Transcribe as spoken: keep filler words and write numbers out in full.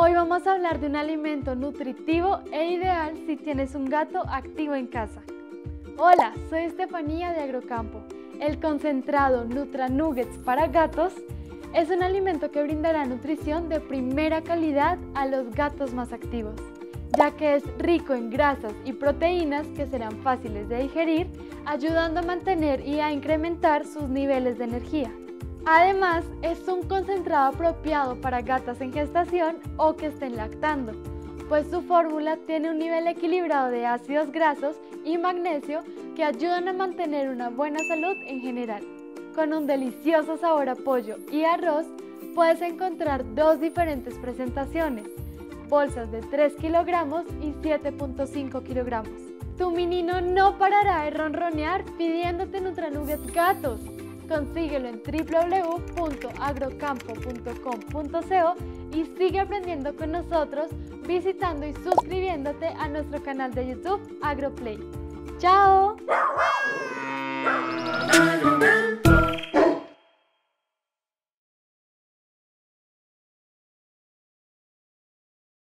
Hoy vamos a hablar de un alimento nutritivo e ideal si tienes un gato activo en casa. Hola, soy Estefanía de Agrocampo. El concentrado Nutra Nuggets para gatos es un alimento que brindará nutrición de primera calidad a los gatos más activos, ya que es rico en grasas y proteínas que serán fáciles de digerir, ayudando a mantener y a incrementar sus niveles de energía. Además, es un concentrado apropiado para gatas en gestación o que estén lactando, pues su fórmula tiene un nivel equilibrado de ácidos grasos y magnesio que ayudan a mantener una buena salud en general. Con un delicioso sabor a pollo y arroz, puedes encontrar dos diferentes presentaciones, bolsas de tres kilogramos y siete punto cinco kilogramos. Tu menino no parará de ronronear pidiéndote Nutranuggets gatos. Consíguelo en w w w punto agrocampo punto com punto co y sigue aprendiendo con nosotros visitando y suscribiéndote a nuestro canal de YouTube AgroPlay. ¡Chao!